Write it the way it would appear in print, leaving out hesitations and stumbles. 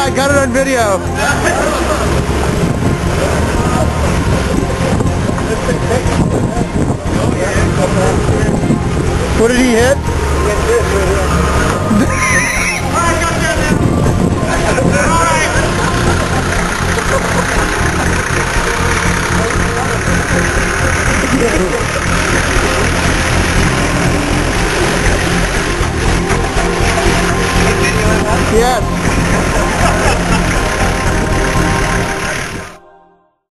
I got it on video. What did he hit? Yes.